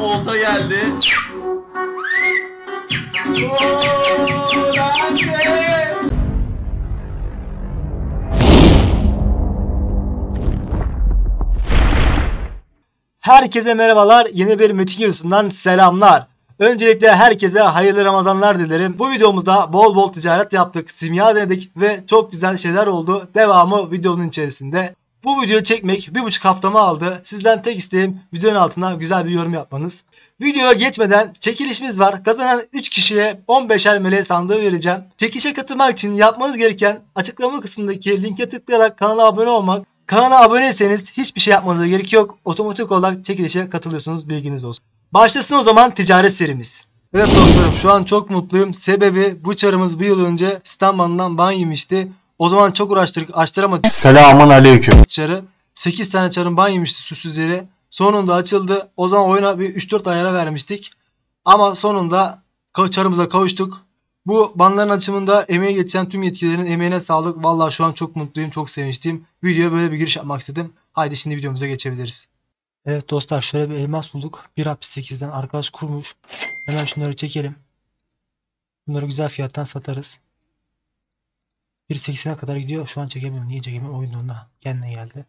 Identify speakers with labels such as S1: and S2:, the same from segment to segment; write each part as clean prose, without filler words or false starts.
S1: olta geldi.
S2: Herkese merhabalar. Yeni bir Metin Yursu'ndan selamlar. Öncelikle herkese hayırlı Ramazanlar dilerim. Bu videomuzda bol bol ticaret yaptık, simya denedik ve çok güzel şeyler oldu. Devamı videonun içerisinde. Bu videoyu çekmek 1,5 haftamı aldı. Sizden tek isteğim videonun altına güzel bir yorum yapmanız. Videoya geçmeden çekilişimiz var. Kazanan 3 kişiye 15'er melek sandığı vereceğim. Çekilişe katılmak için yapmanız gereken açıklama kısmındaki linke tıklayarak kanala abone olmak. Kanala aboneyseniz hiçbir şey yapmanıza gerek yok. Otomatik olarak çekilişe katılıyorsunuz, bilginiz olsun. Başlasın o zaman ticaret serimiz. Evet dostlarım, şu an çok mutluyum. Sebebi bu çarımız bir yıl önce İstanbul'dan ban yemişti. O zaman çok uğraştırdık, açtıramadık.
S3: Selamun aleyküm.
S2: Çarı 8 tane çarın ban yemişti suçsuz yere. Sonunda açıldı. O zaman oyuna bir 3-4 ayara vermiştik. Ama sonunda çarımıza kavuştuk. Bu banların açımında emeği geçen tüm yetkililerin emeğine sağlık. Vallahi şu an çok mutluyum, çok sevinçliyim. Videoya böyle bir giriş yapmak istedim. Haydi şimdi videomuza geçebiliriz. Evet dostlar, şöyle bir elmas bulduk. 1.68'den arkadaş kurmuş. Hemen şunları çekelim. Bunları güzel fiyattan satarız. 1.80'e kadar gidiyor. Şu an çekemiyorum. Niye çekemiyorum? Oyun onda kendine geldi.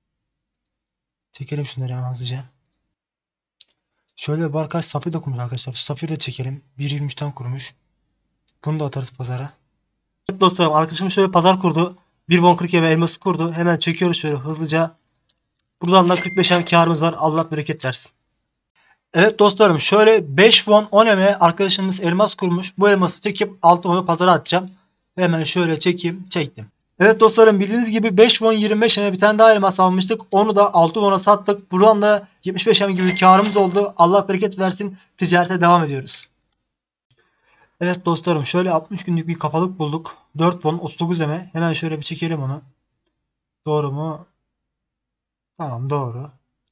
S2: Çekelim şunları hemen hızlıca. Şöyle bir arkadaş Safir de kurmuş arkadaşlar. Safir de çekelim. 1.23'ten kurmuş. Bunu da atarız pazara. Evet dostlarım, arkadaşım şöyle pazar kurdu. 1.40'ya ve elması kurdu. Hemen çekiyoruz şöyle hızlıca. Buradan da 45'er karımız var. Allah bereket versin. Evet dostlarım, şöyle 5 won 10 eme arkadaşımız elmas kurmuş. Bu elması çekip 6 won'u pazara atacağım. Hemen şöyle çekeyim. Çektim. Evet dostlarım, bildiğiniz gibi 5 won 25 eme bir tane daha elmas almıştık. Onu da 6 won'a sattık. Buradan da 75 eme gibi karımız oldu. Allah bereket versin. Ticarete devam ediyoruz. Evet dostlarım, şöyle 60 günlük bir kapalık bulduk. 4 won 39 eme. Hemen şöyle bir çekelim onu. Doğru mu? Tamam, doğru.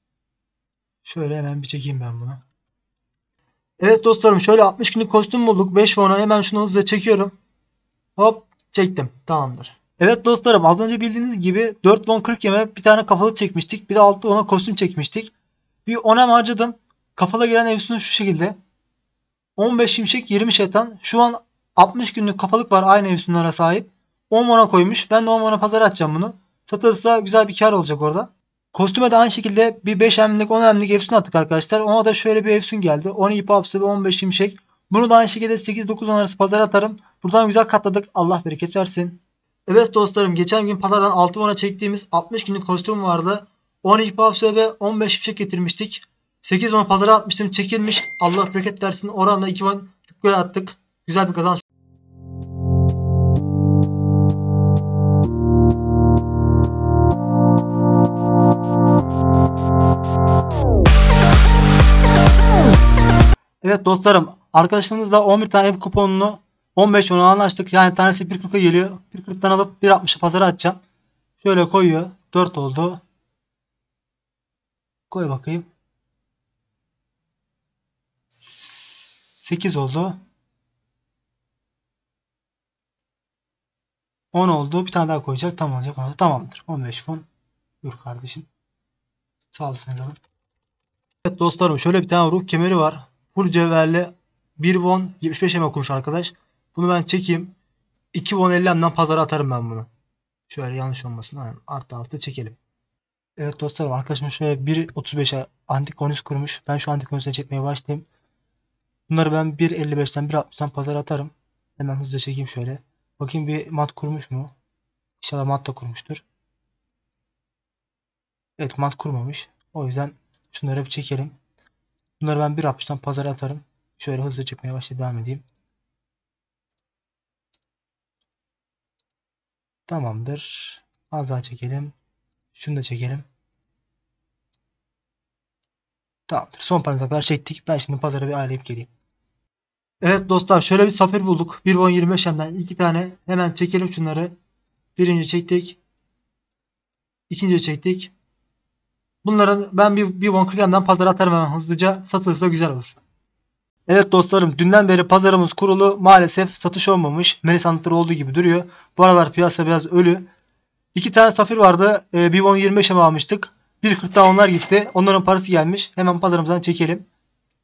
S2: Şöyle hemen bir çekeyim ben bunu. Evet dostlarım, şöyle 60 günlük kostüm bulduk. 5 won'a hemen şunu hızlıca çekiyorum. Hop, çektim. Tamamdır. Evet dostlarım, az önce bildiğiniz gibi 4 won 40 eme bir tane kafalık çekmiştik. Bir de 6 won'a kostüm çekmiştik. Bir 10 em harcadım. Kafala giren evsunu şu şekilde. 15 şimşek 20 şeytan. Şu an 60 günlük kafalık var aynı evsunlara sahip. 10 won'a koymuş. Ben de 10 won'a pazara atacağım bunu. Satılırsa güzel bir kar olacak orada. Kostüme de aynı şekilde bir 5 emlik 10 emlik efsun attık arkadaşlar. Ona da şöyle bir efsun geldi. 10 ip hapsı ve 15 şimşek. Bunu da aynı şekilde 8-9 arası pazara atarım. Buradan güzel katladık. Allah bereket versin. Evet dostlarım, geçen gün pazardan 6 won'a çektiğimiz 60 günlük kostüm vardı. 10 ip hapsı ve 15 şimşek getirmiştik. 8 won pazara atmıştım. Çekilmiş. Allah bereket versin. Oranla 2 won tıklıya attık. Güzel bir kazanç. Evet dostlarım, arkadaşlarımızla 11 tane ev kuponunu 15 won'a anlaştık. Yani tanesi 1.40'a geliyor. 1.40'dan alıp 1.60'a pazara atacağım. Şöyle koyuyor. 4 oldu. Koy bakayım. 8 oldu. 10 oldu. Bir tane daha koyacak. Tamam olacak. Tamamdır. 15 won. Dur kardeşim. Sağ olasın canım. Evet dostlarım, şöyle bir tane ruh kemeri var. Full cevherli 1 won 75 eme okumuş arkadaş. Bunu ben çekeyim. 2 won 50 emden pazara atarım ben bunu. Şöyle yanlış olmasın. Yani artı çekelim. Evet dostlarım, arkadaşım şöyle 1.35'e antikonus kurmuş. Ben şu antikonus'a çekmeye başlayayım. Bunları ben 1.55'ten 1.60'dan pazara atarım. Hemen hızlıca çekeyim şöyle. Bakayım bir mat kurmuş mu? İnşallah mat da kurmuştur. Evet, mat kurmamış. O yüzden şunları bir çekelim. Bunları ben 1.60'dan pazara atarım. Şöyle hızlı çekmeye başlayıp devam edeyim. Tamamdır. Az daha çekelim. Şunu da çekelim. Tamamdır. Son paramıza kadar çektik. Ben şimdi pazara bir ayarlayıp geleyim. Evet dostlar, şöyle bir safir bulduk. 1 won 25 emden 2 tane. Hemen çekelim şunları. Birinci çektik. İkinci çektik. Bunların ben bir won 40 emden pazara atarım hemen hızlıca. Satılırsa güzel olur. Evet dostlarım, dünden beri pazarımız kurulu. Maalesef satış olmamış. Meli sandıkları olduğu gibi duruyor. Bu aralar piyasa biraz ölü. 2 tane safir vardı. 1 won 25'e almıştık. 1.40'dan onlar gitti. Onların parası gelmiş. Hemen pazarımızdan çekelim.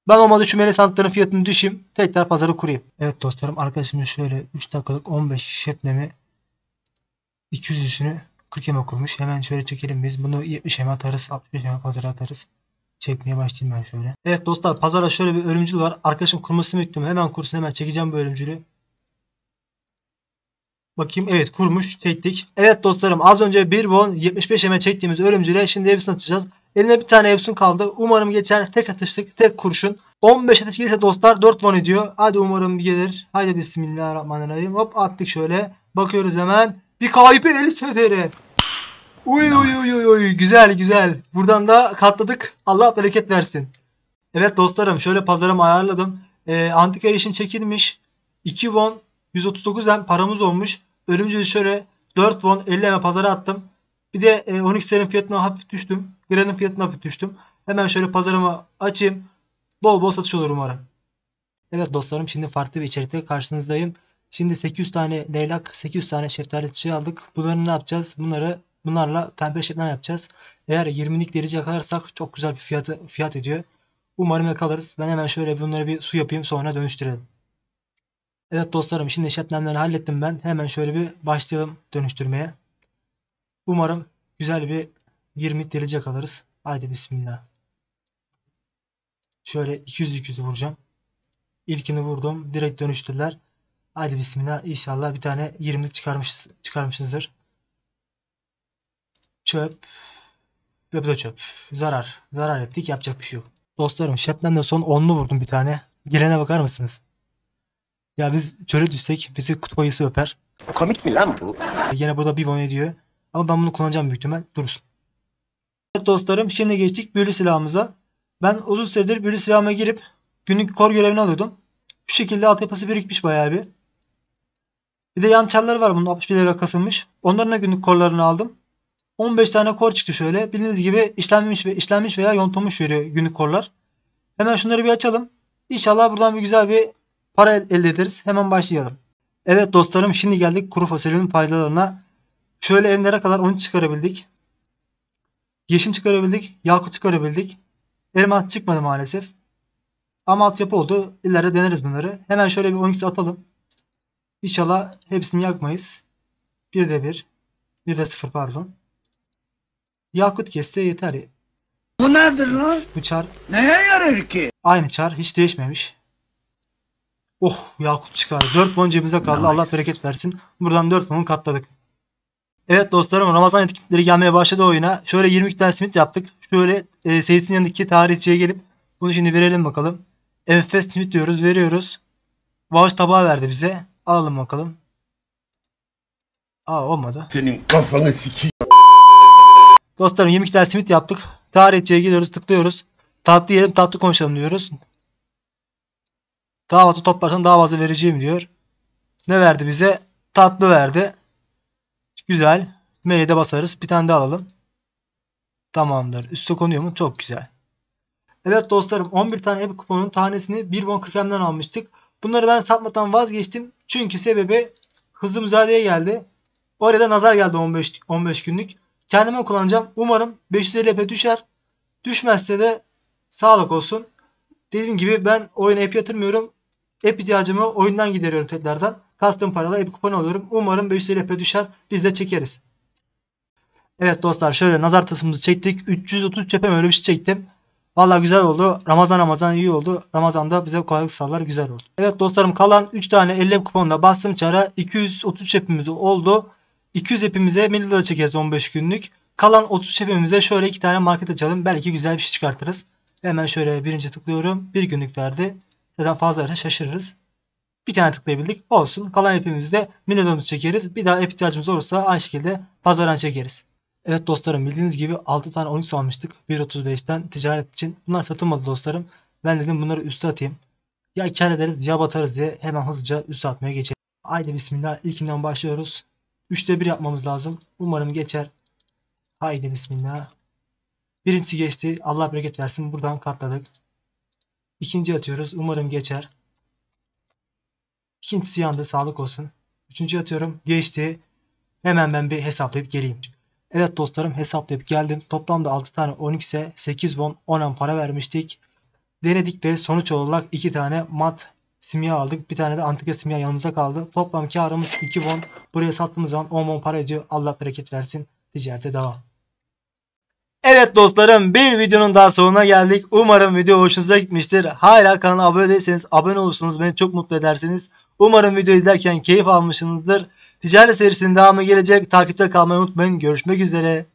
S2: Ben olmadı şu melek sandıkların fiyatını düşeyim. Tekrar pazarı kurayım. Evet dostlarım, arkadaşımın şöyle 3 dakikalık 15 şeplemi 200'üsünü 40 yeme kurmuş. Hemen şöyle çekelim biz. Bunu 70 yeme atarız. 65 yeme pazara atarız. Çekmeye başlayayım ben şöyle. Evet dostlar, pazara şöyle bir ölümcül var. Arkadaşım kurmasını bekliyorum. Hemen kursun, hemen çekeceğim bu ölümcülü. Bakayım, evet kurmuş, çektik. Evet dostlarım, az önce 1 won 75 yeme çektiğimiz ölümcüle şimdi Evsun atacağız. Eline bir tane Evsun kaldı. Umarım geçer. Tek atışlık, tek kurşun. 15 atış gelirse dostlar 4 won ediyor. Hadi umarım gelir. Haydi bismillahirrahmanirrahim. Hop attık şöyle. Bakıyoruz hemen. Bir kayıp 50 STR. Uy uy uy uy uy. Güzel güzel. Buradan da katladık. Allah bereket versin. Evet dostlarım, şöyle pazarımı ayarladım. Antika işim çekilmiş. 2 won 139 hem paramız olmuş. Ölümcülü şöyle 4 won 50 hem pazara attım. Bir de Onyx'lerin fiyatına hafif düştüm. Gran'ın fiyatına hafif düştüm. Hemen şöyle pazarımı açayım. Bol bol satış olur umarım. Evet dostlarım, şimdi farklı bir içerikte karşınızdayım. Şimdi 800 tane leylak, 800 tane şeftali çiçeği aldık. Bunları ne yapacağız? Bunlarla pembe şebnem yapacağız. Eğer 20'lik derici yakalarsak çok güzel bir fiyat ediyor. Umarım yakalarız. Ben hemen şöyle bunları bir su yapayım, sonra dönüştürelim. Evet dostlarım, şimdi şebnemleri hallettim ben. Hemen şöyle bir başlayalım dönüştürmeye. Umarım güzel bir 20 derici yakalarız. Haydi bismillah. Şöyle 200 vuracağım. İlkini vurdum. Direkt dönüştürdüler. Haydi bismillah. İnşallah bir tane 20'lik çıkarmışızdır. Çöp. Ve bu da çöp. Zarar. Zarar ettik. Yapacak bir şey yok. Dostlarım, şebnemden son 10'lu vurdum bir tane. Gelene bakar mısınız? Ya biz çöle düşsek bizi kutup ayısı öper.
S1: Komik mi lan bu?
S2: Yine burada bir won ediyor. Ama ben bunu kullanacağım büyük ihtimal. Dursun. Evet dostlarım, şimdi geçtik büyülü silahımıza. Ben uzun süredir büyülü silahıma girip günlük kor görevini alıyordum. Şu şekilde altyapısı birikmiş bayağı bir. Bir de yan çarları var, bunun 61 lira kasılmış. Onların da günlük korlarını aldım. 15 tane kor çıktı şöyle. Bildiğiniz gibi işlenmiş veya yontulmuş veriyor günlük korlar. Hemen şunları bir açalım. İnşallah buradan bir güzel bir para elde ederiz. Hemen başlayalım. Evet dostlarım, şimdi geldik kuru fasulyenin faydalarına. Şöyle enlere kadar onu çıkarabildik. Yeşim çıkarabildik. Yakut çıkarabildik. Elma çıkmadı maalesef. Ama altyapı oldu. İleride deneriz bunları. Hemen şöyle bir 12 atalım. İnşallah hepsini yakmayız. Bir de 1. Bir de 0 pardon. Yakut kesse yeter.
S3: Bu nedir lan?
S2: Bu çar
S3: Neye yarar ki?
S2: aynı çar. Hiç değişmemiş. Oh, yakut çıkardı. 4 won cebimize kaldı.
S3: Nice.
S2: Allah bereket versin. Buradan 4 won katladık. Evet dostlarım, Ramazan etkinlikleri gelmeye başladı oyuna. Şöyle 22 tane simit yaptık. Şöyle seyisinin yanındaki tarihçiye gelip bunu şimdi verelim bakalım. Enfes simit diyoruz, veriyoruz. Bağış tabağı verdi bize. Alalım bakalım. Aa, olmadı.
S1: Senin kafanı sikeyim.
S2: Dostlarım, 22 tane simit yaptık. Tarihçiye geliyoruz, tıklıyoruz. Tatlı yiyelim, tatlı konuşalım diyoruz. Daha fazla toplarsan daha fazla vereceğim diyor. Ne verdi bize? Tatlı verdi. Güzel. Meleğe de basarız. Bir tane daha alalım. Tamamdır. Üste konuyor mu? Çok güzel. Evet dostlarım, 11 tane ev kuponunun tanesini 1 won 40 hemden almıştık. Bunları ben satmaktan vazgeçtim. Çünkü sebebi hızlı müzadeleye geldi. Oraya da nazar geldi 15 günlük. Kendime kullanacağım. Umarım 550 EP düşer. Düşmezse de sağlık olsun. Dediğim gibi ben oyuna EP yatırmıyorum. EP ihtiyacımı oyundan gideriyorum tekrardan. Kastığım parayla EP kuponu alıyorum. Umarım 550 EP düşer. Biz de çekeriz. Evet dostlar, şöyle nazar tasımızı çektik. 330 çepem öyle bir şey çektim. Vallahi güzel oldu. Ramazan iyi oldu. Ramazan'da bize kolaylık sağlar, güzel oldu. Evet dostlarım, kalan 3 tane 50 kuponla bastım çara. 230 çepimiz oldu. 200 hepimize 1000 lira çekeceğiz 15 günlük. Kalan 30 hepimize şöyle 2 tane market açalım. Belki güzel bir şey çıkartırız. Hemen şöyle birinci tıklıyorum. 1 günlük verdi. Zaten fazla verse şaşırırız. Bir tane tıklayabildik. Olsun. Kalan hepimizde 1000 liramızı çekeriz. Bir daha hep ihtiyacımız olursa aynı şekilde pazardan çekeriz. Evet dostlarım, bildiğiniz gibi 6 tane 13 almıştık 1.35'ten ticaret için. Bunlar satılmadı dostlarım. Ben dedim bunları üste atayım. Ya kar ederiz ya batarız diye hemen hızlıca üste atmaya geçelim. Haydi bismillah, ilkinden başlıyoruz. 3'te 1 yapmamız lazım. Umarım geçer. Haydi bismillah. Birincisi geçti. Allah bereket versin. Buradan katladık. İkinci atıyoruz. Umarım geçer. İkincisi yandı. Sağlık olsun. Üçüncü atıyorum. Geçti. Hemen ben bir hesaplayıp geleyim. Evet dostlarım, hesaplayıp geldim. Toplamda 6 tane 12'se 8 won 10 para vermiştik. denedik ve sonuç olarak 2 tane mat simya aldık. Bir tane de antika simya yanımıza kaldı. Toplam karımız 2 won. Buraya sattığımız zaman 10 won para ediyor. Allah bereket versin. Ticarete devam. Evet dostlarım, bir videonun daha sonuna geldik. Umarım video hoşunuza gitmiştir. Hala kanala abone değilseniz abone olursanız beni çok mutlu edersiniz. Umarım video izlerken keyif almışsınızdır. Ticaret serisinin devamı gelecek. Takipte kalmayı unutmayın. Görüşmek üzere.